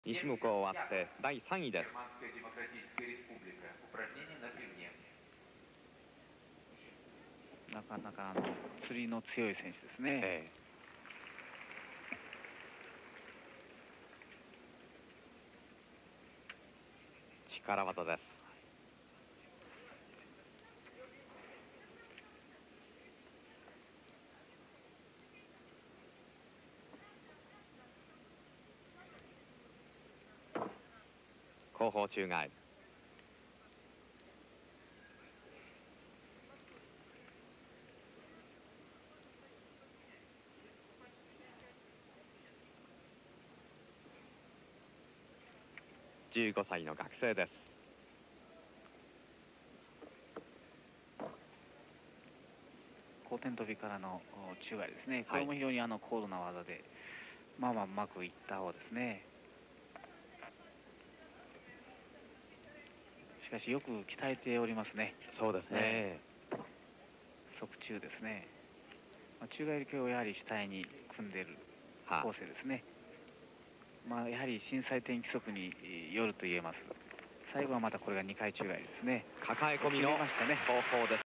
2種目終わって第3位です。 なかなか釣りの強い選手ですね。 力技です。後方宙返り。15歳の学生です。 後転飛びからの宙返りですね。これも非常に高度な技で、うまくいった方ですね。しかしよく鍛えておりますね。 そうですね。 側宙ですね。宙返り系をやはり主体に組んでいる構成ですね。やはり震災点規則によると言えます。最後はまたこれが2回宙返りですね。 抱え込みの方法です。